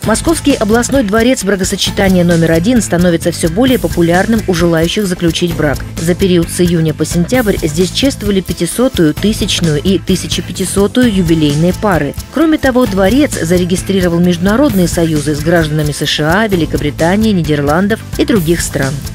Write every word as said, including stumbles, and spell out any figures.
Московский областной дворец бракосочетания номер один становится все более популярным у желающих заключить брак. За период с июня по сентябрь здесь чествовали пятисотую, тысячную и тысяча пятисотую юбилейные пары. Кроме того, дворец зарегистрировал международные союзы с гражданами США, Великобритании, Нидерландов и других стран.